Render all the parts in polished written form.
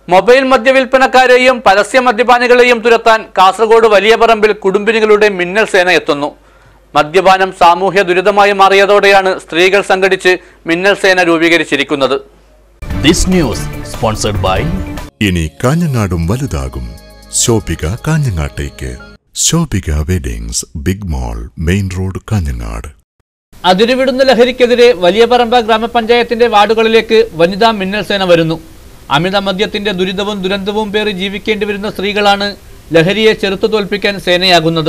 Mobile മദ്യവിൽപ്പനക്കാരെയും പരസ്യ മദ്യപാനികളെയും തുരത്താൻ കാസർഗോഡ് വലിയ പറമ്പിൽ കുടുംബിനികളുടെ മിന്നൽ സേന എത്തുന്നു. മദ്യപാനം സാമൂഹ്യ ദുരിതമായി മാറിയതോടെയാണ് സ്ത്രീകൾ സംഘടിച്ച് മിന്നൽ സേന രൂപീകരിച്ചിരിക്കുന്നത്. ഇനി കാഞ്ഞങ്ങാടും വലുതാകും. ശോഭിക കാഞ്ഞങ്ങാട്ടേക്ക്. Shobhika weddings, big mall, main road, Kanhangad. അതിരുവിടുന്ന ലഹരിക്കെതിരെ വലിയ പറമ്പ ഗ്രാമപഞ്ചായത്തിന്റെ വാർഡുകളിലേക്ക് വനിതാ മിന്നൽ സേന വരുന്നു. അമിത മദ്യത്തിന്റെ ദുരിതവും ദുരന്തവും പേറി ജീവിക്കേണ്ടി വരുന്ന സ്ത്രീകളാണ് ലഹരിയെ ചെറുത്തു തോൽപ്പിക്കാൻ സേനയാകുന്നത്.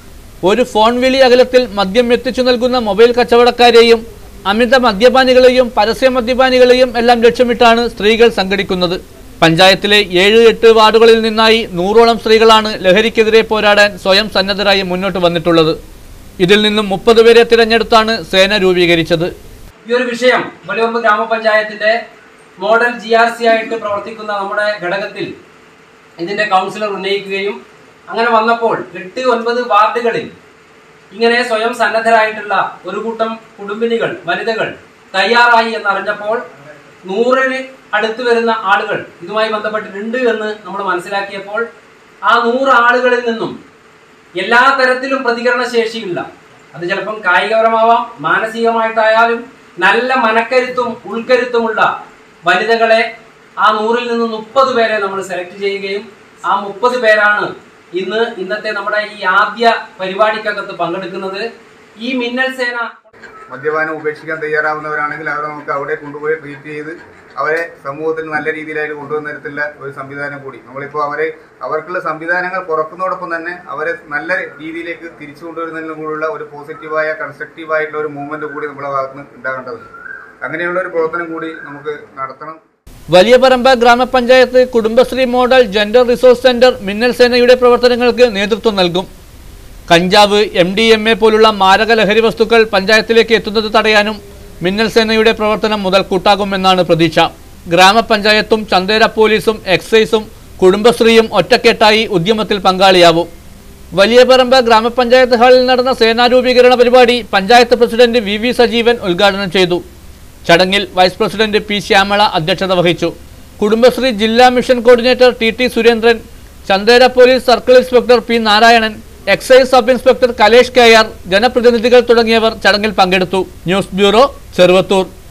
ഒരു ഫോൺ വിളി അകലത്തിൽ മദ്യം എത്തിച്ചു നൽകുന്ന മൊബൈൽ കച്ചവടക്കാരെയും അമിത മദ്യപാനികളെയും പരസ്യ മദ്യപാനികളെയും എല്ലാം ലക്ഷ്യമിട്ടാണ് സ്ത്രീകൾ സംഘടിക്കുന്നത്. പഞ്ചായത്തിലെ 7-8 വാർഡുകളിൽ നിന്നായി 100ഓളം സ്ത്രീകളാണ് ലഹരിക്കെതിരെ പോരാടാൻ സ്വയം സന്നദ്ധരായി മുന്നോട്ട് വന്നിട്ടുള്ളത്. ഇതിൽ നിന്നും 30 പേരെ തിരഞ്ഞെടുത്താണ് സേന രൂപീകരിച്ചത്. ഈ ഒരു വിഷയം വലിയപറമ്പ് ഗ്രാമപഞ്ചായത്തിന്റെ മോഡൽ GRC ആയിട്ട് പ്രവർത്തിക്കുന്ന നമ്മുടെ ഘടകത്തിൽ ഇതിന്റെ കൗൺസിലർ ഉന്നയിക്കുകയും അങ്ങനെ വന്നപ്പോൾ 8-9 വാർഡുകളിൽ ഇങ്ങനെ സ്വയം സന്നദ്ധരായിട്ടുള്ള ഒരു കൂട്ടം കുടുംബിനികൾ, വനിതകൾ തയ്യാറായി എന്നറിഞ്ഞപ്പോൾ 100-ന് അടുത്ത് വരുന്ന ആളുകൾ ഇതുമായി ബന്ധപ്പെട്ടിട്ടുണ്ട് എന്ന് നമ്മൾ മനസ്സിലാക്കിയപ്പോൾ ആ 100 ആളുകളിൽ നിന്നും എല്ലാ തരത്തിലും പ്രതികരണ ശേഷിയില്ല, അത് ചിലപ്പം കായികപരമാവാം, മാനസികമായിട്ടായാലും നല്ല മനക്കരുത്തും ഉൾക്കരുത്തുമുള്ള വനിതകളെ ആ 100-ൽ നിന്ന് 30 പേരെ നമ്മൾ സെലക്ട് ചെയ്യുകയും ആ 30 പേരാണ് ഇന്നത്തെ നമ്മുടെ ഈ ആദ്യ പരിപാടിക്കകത്ത് പങ്കെടുക്കുന്നത്. ഈ മിന്നൽ സേന മദ്യപാനം ഉപേക്ഷിക്കാൻ തയ്യാറാവുന്നവരാണെങ്കിൽ അവരെ നമുക്ക് അവിടെ കൊണ്ടുപോയി ട്രീറ്റ് ചെയ്ത് അവരെ സമൂഹത്തിന് നല്ല രീതിയിലായിട്ട് കൊണ്ടുവന്ന തരത്തിലുള്ള ഒരു സംവിധാനം കൂടി നമ്മളിപ്പോൾ അവർക്കുള്ള സംവിധാനങ്ങൾ കുറക്കുന്നതോടൊപ്പം തന്നെ അവരെ നല്ല രീതിയിലേക്ക് തിരിച്ചു കൊണ്ടുവരുന്നതിനും കൂടിയുള്ള ഒരു പോസിറ്റീവായ കൺസ്ട്രക്റ്റീവായിട്ടുള്ള ഒരു മൂവ്മെന്റ് കൂടി നമ്മുടെ ഭാഗത്ത് ഉണ്ടാകേണ്ടതുണ്ട്. അങ്ങനെയുള്ള ഒരു പ്രവർത്തനം കൂടി നമുക്ക് നടത്തണം. വലിയ പറമ്പ ഗ്രാമപഞ്ചായത്ത് Kudumbashree model gender resource centre മിന്നൽ സേനയുടെ പ്രവർത്തനങ്ങൾക്ക് നേതൃത്വം നൽകും. കഞ്ചാവ്, MDMA പോലുള്ള മാരക ലഹരി വസ്തുക്കൾ പഞ്ചായത്തിലേക്ക് എത്തുന്നത് തടയാനും മിന്നൽ സേനയുടെ പ്രവർത്തനം മുതൽക്കൂട്ടാകുമെന്നാണ് പ്രതീക്ഷ. ഗ്രാമപഞ്ചായത്തും ചന്തേര പോലീസും എക്സൈസും കുടുംബശ്രീയും ഒറ്റക്കെട്ടായി ഉദ്യമത്തിൽ പങ്കാളിയാവും. വലിയ പറമ്പ ഗ്രാമപഞ്ചായത്ത് ഹാളിൽ നടന്ന സേനാ രൂപീകരണ പരിപാടി പഞ്ചായത്ത് പ്രസിഡന്റ് VV സജീവൻ ഉദ്ഘാടനം ചെയ്തു. ചടങ്ങിൽ വൈസ് പ്രസിഡന്റ് P ശ്യാമള അധ്യക്ഷത വഹിച്ചു. കുടുംബശ്രീ ജില്ലാ mission coordinator TT Surendran, Chandera police circle inspector P Narayanan, excise sub inspector Kalesh KR, ജനപ്രതിനിധികൾ തുടങ്ങിയവർ ചടങ്ങിൽ പങ്കെടുത്തു. News bureau, Cheruvathur.